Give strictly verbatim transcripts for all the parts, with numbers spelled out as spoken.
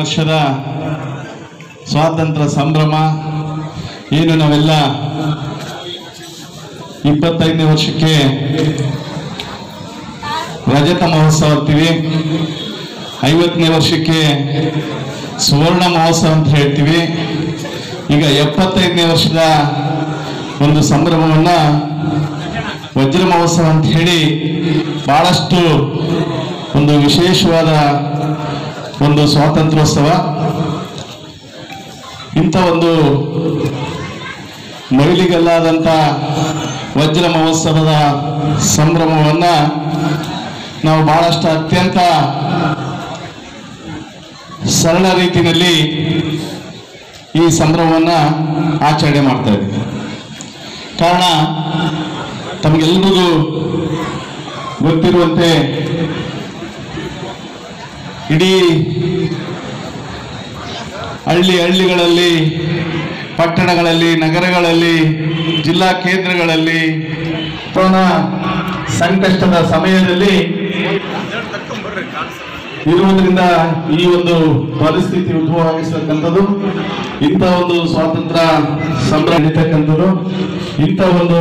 ವರ್ಷದ ಸ್ವಾತಂತ್ರ್ಯ ಸಂಭ್ರಮ ಏನು ನಾವೆಲ್ಲ ಇಪ್ಪತ್ತೈದನೇ ವರ್ಷಕ್ಕೆ ರಜತ ಮಹೋತ್ಸವ ಅಂತೀವಿ, ಐವತ್ತನೇ ವರ್ಷಕ್ಕೆ ಸುವರ್ಣ ಮಹೋತ್ಸವ ಅಂತ ಹೇಳ್ತೀವಿ. ಈಗ ಎಪ್ಪತ್ತೈದನೇ ವರ್ಷದ ಒಂದು ಸಂಭ್ರಮವನ್ನ ವಜ್ರ ಮಹೋತ್ಸವ ಅಂತ ಹೇಳಿ ಬಹಳಷ್ಟು ಒಂದು ವಿಶೇಷವಾದ ಒಂದು ಸ್ವಾತಂತ್ರ್ಯೋತ್ಸವ. ಇಂಥ ಒಂದು ಮೈಲಿಗಲ್ಲಾದಂಥ ವಜ್ರ ಮಹೋತ್ಸವದ ಸಂಭ್ರಮವನ್ನ ನಾವು ಬಹಳಷ್ಟು ಅತ್ಯಂತ ಸರಳ ರೀತಿಯಲ್ಲಿ ಈ ಸಂಭ್ರಮವನ್ನ ಆಚರಣೆ ಮಾಡ್ತಾ ಇದ್ದೀವಿ. ಕಾರಣ ತಮಗೆಲ್ಲರಿಗೂ ಗೊತ್ತಿರುವಂತೆ ಇಡೀ ಹಳ್ಳಿ ಹಳ್ಳಿಗಳಲ್ಲಿ, ಪಟ್ಟಣಗಳಲ್ಲಿ, ನಗರಗಳಲ್ಲಿ, ಜಿಲ್ಲಾ ಕೇಂದ್ರಗಳಲ್ಲಿ ಕೊರೋನಾ ಸಂಕಷ್ಟದ ಸಮಯದಲ್ಲಿ ಇರುವುದರಿಂದ ಈ ಒಂದು ಪರಿಸ್ಥಿತಿ ಉದ್ಭವ ಆಗಿರ್ತಕ್ಕಂಥದ್ದು. ಇಂಥ ಒಂದು ಸ್ವಾತಂತ್ರ್ಯ ಸಂಭ್ರಮ ನಡೀತಕ್ಕಂಥದ್ದು. ಇಂಥ ಒಂದು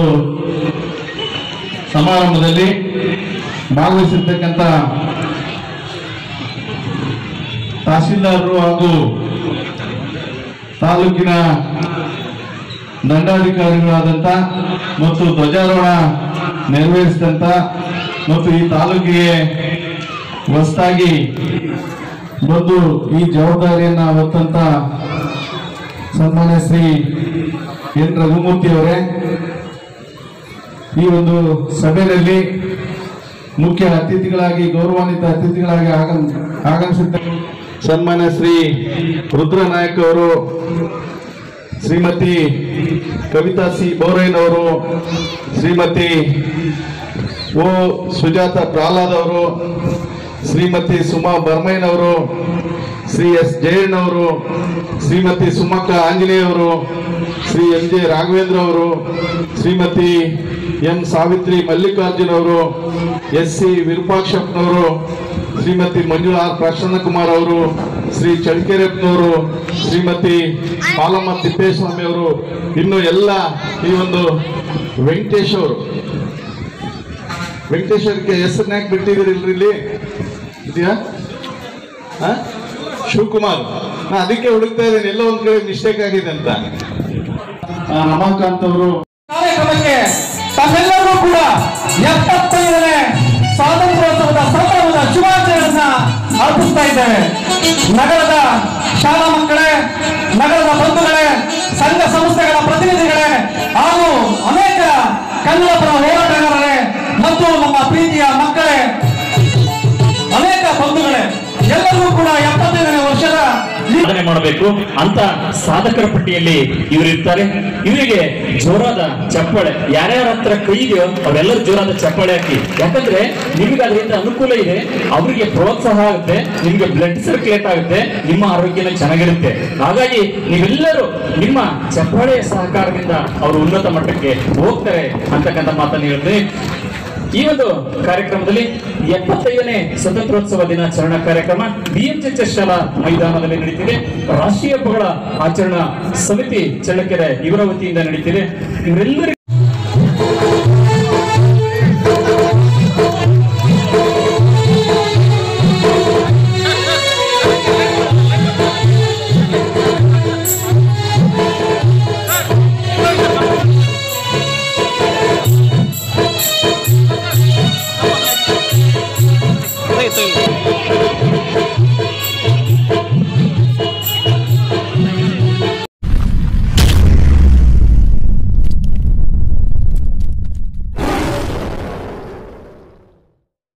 ಸಮಾರಂಭದಲ್ಲಿ ಭಾಗವಹಿಸಿರ್ತಕ್ಕಂಥ ತಹಸೀಲ್ದಾರರು ಹಾಗೂ ತಾಲೂಕಿನ ದಂಡಾಧಿಕಾರಿಗಳಾದಂಥ ಮತ್ತು ಧ್ವಜಾರೋಹಣ ನೆರವೇರಿಸಿದಂಥ ಮತ್ತು ಈ ತಾಲೂಕಿಗೆ ಹೊಸದಾಗಿ ಬಂದು ಈ ಜವಾಬ್ದಾರಿಯನ್ನ ಹೊತ್ತಂತ ಸನ್ಮಾನ್ಯ ಶ್ರೀ ಎನ್ ರಘುಮೂರ್ತಿ ಅವರೇ, ಈ ಒಂದು ಸಭೆಯಲ್ಲಿ ಮುಖ್ಯ ಅತಿಥಿಗಳಾಗಿ ಗೌರವಾನ್ವಿತ ಅತಿಥಿಗಳಾಗಿ ಆಗಮ್ ಆಗಮಿಸಿದ್ದ ಸನ್ಮಾನ್ಯ ಶ್ರೀ ರುದ್ರನಾಯಕ್ ಅವರು, ಶ್ರೀಮತಿ ಕವಿತಾ ಸಿ ಬೋರಯ್ಯನವರು, ಶ್ರೀಮತಿ ಓ ಸುಜಾತ ಪ್ರಹ್ಲಾದ್ ಅವರು, ಶ್ರೀಮತಿ ಸುಮಾ ಬರ್ಮಯ್ಯನವರು, ಶ್ರೀ ಎಸ್ ಜಯಣ್ಣವರು, ಶ್ರೀಮತಿ ಸುಮಕ್ಕ ಆಂಜನೇಯವರು, ಶ್ರೀ ಎಂ ಜೆ ರಾಘವೇಂದ್ರ ಅವರು, ಶ್ರೀಮತಿ ಎಂ ಸಾವಿತ್ರಿ ಮಲ್ಲಿಕಾರ್ಜುನ್ ಅವರು, ಎಸ್ ಸಿ ವಿರೂಪಾಕ್ಷಪ್ಪನವರು, ಶ್ರೀಮತಿ ಮಂಜುಳಾ ಪ್ರಸನ್ನಕುಮಾರ್ ಅವರು, ಶ್ರೀ ಚಳ್ಳಕೆರೆಪ್ಪನವರು, ಶ್ರೀಮತಿ ಪಾಲಮ್ಮ ತಿಪ್ಪೇಸ್ವಾಮಿ ಅವರು, ಇನ್ನು ಎಲ್ಲ ಈ ಒಂದು ವೆಂಕಟೇಶ್ ಅವರು, ವೆಂಕಟೇಶ್ವರಕ್ಕೆ ಹೆಸರನ್ನ ಯಾಕೆ ಬಿಟ್ಟಿದ್ದೀರಿ ಇಲ್ರಿ ಇಲ್ಲಿ ಇದೆಯಾ ಶಿವಕುಮಾರ್, ನಾ ಅದಕ್ಕೆ ಹುಡುಕ್ತಾ ಇದ್ದೇನೆ, ಎಲ್ಲೋ ಒಂದ್ ಕಡೆ ಮಿಸ್ಟೇಕ್ ಆಗಿದೆ ಅಂತ. ರಮಾಕಾಂತ್ ಅವರು ಕಾರ್ಯಕ್ರಮಕ್ಕೆ ತಮ್ಮೆಲ್ಲರೂ ಕೂಡ ಎಪ್ಪತ್ತೈದನೇ ಸ್ವಾತಂತ್ರ್ಯೋತ್ಸವದ ಸಂಭ್ರಮದ ಶುಭಾಶಯಗಳನ್ನ ಅರ್ಪಿಸ್ತಾ ಇದ್ದೇವೆ. ನಗರದ ಶಾಲಾ ಮಕ್ಕಳೇ, ನಗರದ ಬಂಧುಗಳೇ, ಸಂಘ ಸಂಸ್ಥೆಗಳ ಪ್ರತಿನಿಧಿಗಳೇ ಹಾಗೂ ಅನೇಕ ಕನ್ನಡಪರ ಹೋರಾಟಗಾರರೇ ಮತ್ತು ನಮ್ಮ ಪ್ರೀತಿಯ ಮಕ್ಕಳೇ, ಅನೇಕ ಬಂಧುಗಳೇ, ಎಲ್ಲರಿಗೂ ಕೂಡ ಎಪ್ಪತ್ತೈದನೇ ವರ್ಷದ ಸಾಧನೆ ಮಾಡಬೇಕು ಅಂತ ಸಾಧಕರ ಪಟ್ಟಿಯಲ್ಲಿ ಇವರಿರ್ತಾರೆ. ಇವರಿಗೆ ಜೋರಾದ ಚಪ್ಪಾಳೆ, ಯಾರ್ಯಾರ ಹತ್ರ ಕೈ ಇದೆಯೋ ಅವರೆಲ್ಲರೂ ಜೋರಾದ ಚಪ್ಪಾಳೆ ಹಾಕಿ. ಯಾಕಂದ್ರೆ ನಿಮ್ಗೆ ಅದರಿಂದ ಅನುಕೂಲ ಇದೆ, ಅವರಿಗೆ ಪ್ರೋತ್ಸಾಹ ಆಗುತ್ತೆ, ನಿಮ್ಗೆ ಬ್ಲಡ್ ಸರ್ಕ್ಯುಲೇಟ್ ಆಗುತ್ತೆ, ನಿಮ್ಮ ಆರೋಗ್ಯನ ಚೆನ್ನಾಗಿರುತ್ತೆ. ಹಾಗಾಗಿ ನೀವೆಲ್ಲರೂ ನಿಮ್ಮ ಚಪ್ಪಾಳೆಯ ಸಹಕಾರದಿಂದ ಅವರು ಉನ್ನತ ಮಟ್ಟಕ್ಕೆ ಹೋಗ್ತಾರೆ ಅಂತಕ್ಕಂಥ ಮಾತನ್ನು ಹೇಳಿದ್ರೆ, ಈ ಒಂದು ಕಾರ್ಯಕ್ರಮದಲ್ಲಿ ಎಪ್ಪತ್ತೈದನೇ ಸ್ವತಂತ್ರೋತ್ಸವ ದಿನಾಚರಣಾ ಕಾರ್ಯಕ್ರಮ ಬಿಎಂಎಚ್ಎಸ್ ಶಾಲಾ ಮೈದಾನದಲ್ಲಿ ನಡೀತಿದೆ. ರಾಷ್ಟ್ರೀಯ ಹಬ್ಬಗಳ ಆಚರಣಾ ಸಮಿತಿ ಚಳ್ಳಕೆರೆ ಇವರ ವತಿಯಿಂದ ನಡೀತಿದೆ. ಇವರೆಲ್ಲರಿಗೂ